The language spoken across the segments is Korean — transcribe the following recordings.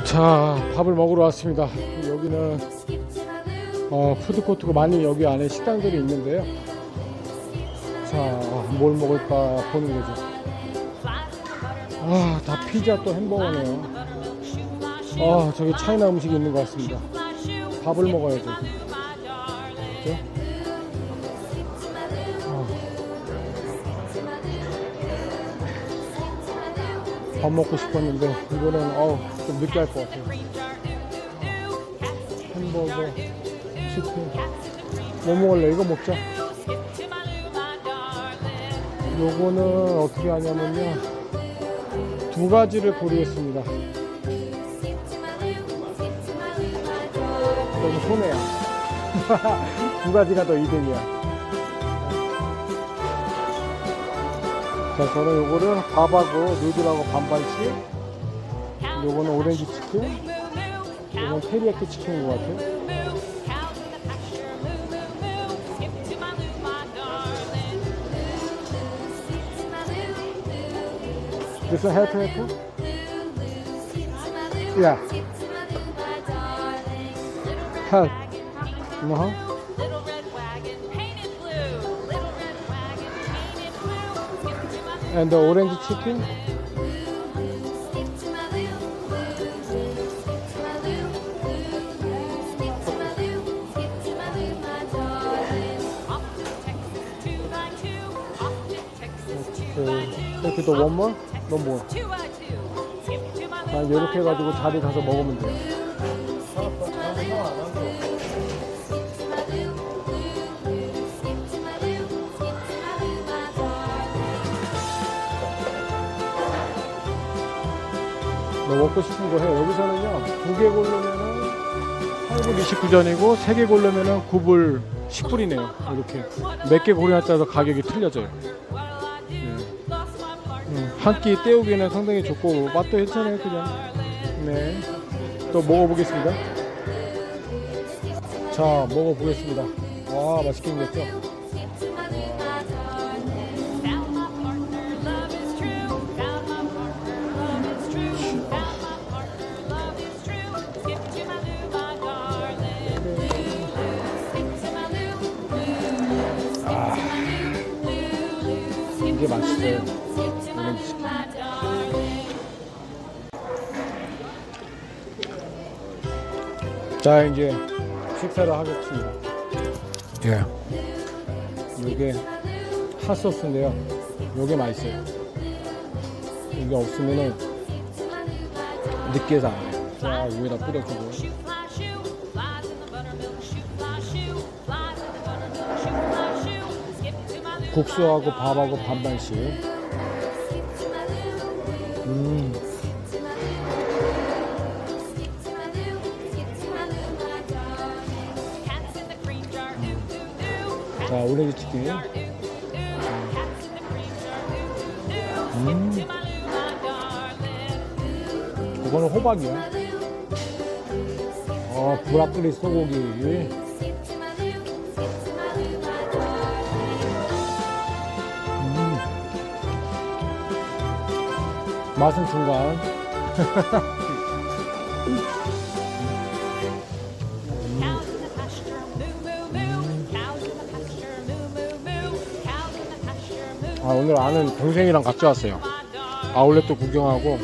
자, 밥을 먹으러 왔습니다. 여기는 푸드코트가 많이 여기 안에 식당들이 있는데요. 자, 뭘 먹을까 보는 거죠. 다 피자 또 햄버거네요. 저기 차이나 음식이 있는 것 같습니다. 밥을 먹어야죠. 그죠? 밥 먹고 싶었는데 이거는 좀 늦게 할 것 같아요. 햄버거, 치킨 뭐 먹을래? 이거 먹자. 요거는 어떻게 하냐면요, 두 가지를 고르겠습니다. 너무 손해야. 두 가지가 더 이득이야. 자, 저는 요거를 밥하고 누들하고 반반씩, 요거는 오렌지 치킨, 요건 테리야끼 치킨인 것 같아요. This one help? Yeah. Help. And the orange chicken. Okay, the one more? No more. 이렇게 해가지고 자리 가서 먹으면 돼요. 너 먹고 싶은 거 해. 여기서는요, 2개 고르면은 8불 29전이고 3개 고르면은 9불 10불이네요. 이렇게 몇 개 고르냐에 따라서 가격이 틀려져요. 한 끼 때우기는 상당히 좋고 맛도 괜찮아요. 그냥 네, 또 먹어보겠습니다. 자, 먹어보겠습니다. 와, 맛있게 생겼죠? 이게 맛있어요. 자, 이제 식사를 하겠습니다. 예. 이게 핫소스인데요. 이게 맛있어요. 이게 없으면은 느끼해서 안 해요. 자, 위에다 뿌려주고. 국수하고 밥하고 반반씩. 자, 오렌지 치킨. 이거는 호박이야. 브라콜리 소고기. 맛은 중간. 오늘 아는 동생이랑 같이 왔어요. 아울렛도 구경하고.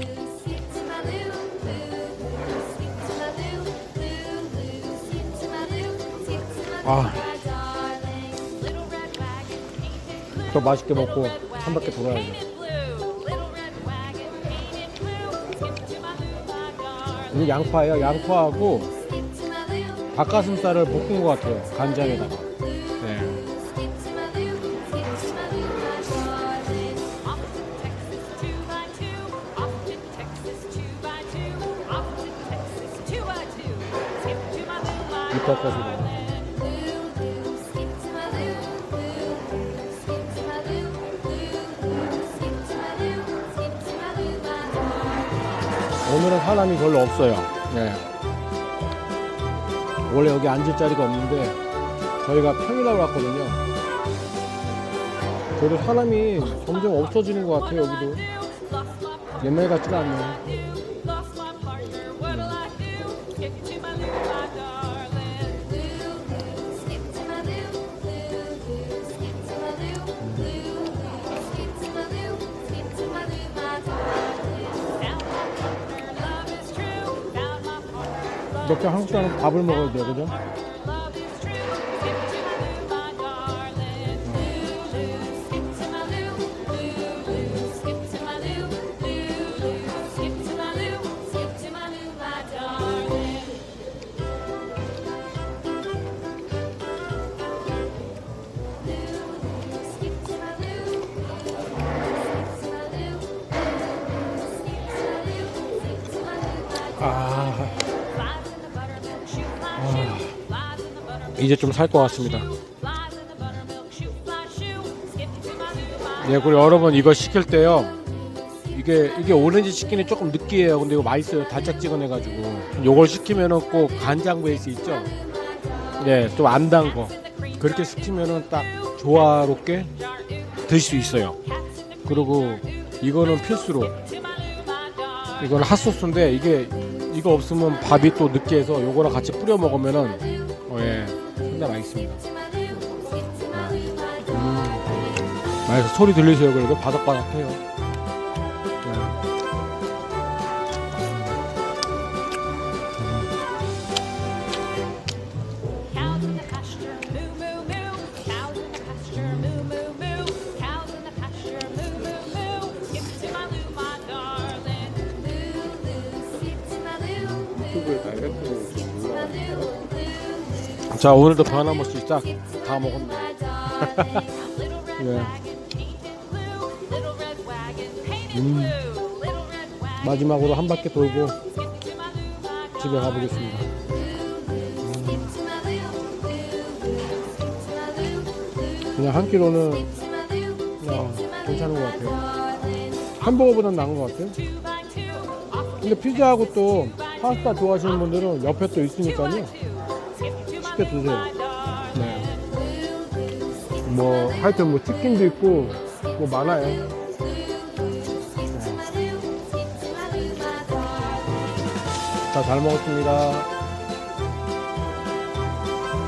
더 맛있게 먹고 한 바퀴 돌아야죠. 이게 양파예요. 양파하고 닭가슴살을 볶은 것 같아요. 간장에다가. 네. 이따까지. 오늘은 사람이 별로 없어요. 네. 원래 여기 앉을 자리가 없는데 저희가 평일날 왔거든요. 그래도 사람이 점점 없어지는 것 같아요. 여기도 옛날 같지가 않네요. 이렇게 한국 사람은 밥을 먹어야 돼요, 그죠? 이제 좀 살 것 같습니다. 네, 그리고 여러분 이거 시킬 때요, 이게 오렌지 치킨이 조금 느끼해요. 근데 이거 맛있어요. 달짝지근해가지고. 요걸 시키면은 꼭 간장 베이스 있죠? 네, 좀 안 단 거. 그렇게 시키면은 딱 조화롭게 드실 수 있어요. 그리고 이거는 필수로. 이건 핫소스인데 이거 없으면 밥이 또 느끼해서 요거랑 같이 뿌려 먹으면은 예, 진짜 맛있습니다. 맛있어. 소리 들리세요? 그래도 바삭바삭해요. 자, 오늘도 변함없이 쫙 다 먹었네. 예. 마지막으로 한 바퀴 돌고 집에 가보겠습니다. 그냥 한 끼로는 괜찮은 것 같아요. 햄버거보단 나은 것 같아요. 근데 피자하고 또 파스타 좋아하시는 분들은 옆에 또 있으니까요, 쉽게 드세요. 네. 뭐 하여튼 뭐 치킨도 있고 뭐 많아요. 네. 자, 잘 먹었습니다.